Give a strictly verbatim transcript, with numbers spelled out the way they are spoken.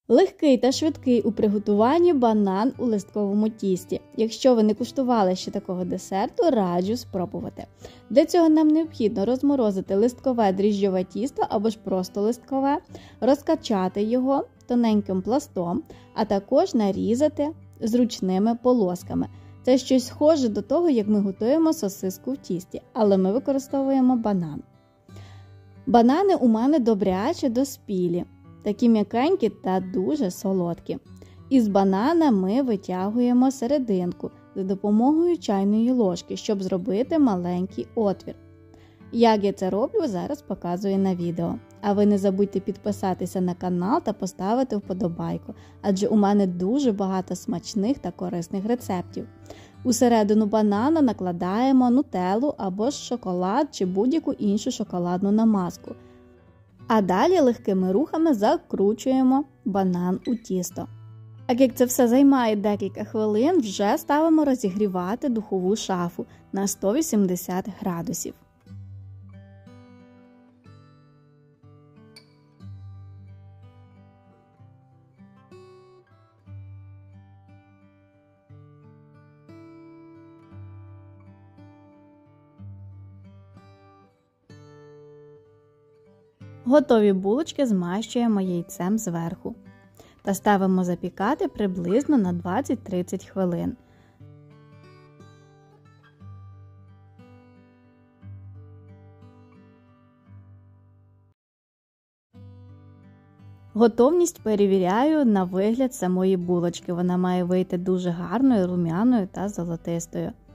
Легкий та швидкий у приготуванні банан у листковому тісті. Якщо ви не куштували ще такого десерту, раджу спробувати. Для цього нам необхідно розморозити листкове дріжджове тісто або ж просто листкове, розкачати його тоненьким пластом, а також нарізати зручними полосками. Це щось схоже до того, як ми готуємо сосиску в тісті, але ми використовуємо банан. Банани у мене добряче доспілі. Такі м'якенькі та дуже солодкі. Із банана ми витягуємо серединку за допомогою чайної ложки, щоб зробити маленький отвір. Як я це роблю, зараз показую на відео. А ви не забудьте підписатися на канал та поставити вподобайку, адже у мене дуже багато смачних та корисних рецептів. Усередину банана накладаємо нутеллу або ж шоколад чи будь-яку іншу шоколадну намазку. А далі легкими рухами закручуємо банан у тісто. Так як це все займає декілька хвилин, вже ставимо розігрівати духову шафу на сто вісімдесят градусів. Готові булочки змащуємо яйцем зверху та ставимо запікати приблизно на двадцять-тридцять хвилин. Готовність перевіряю на вигляд самої булочки. Вона має вийти дуже гарною, рум'яною та золотистою.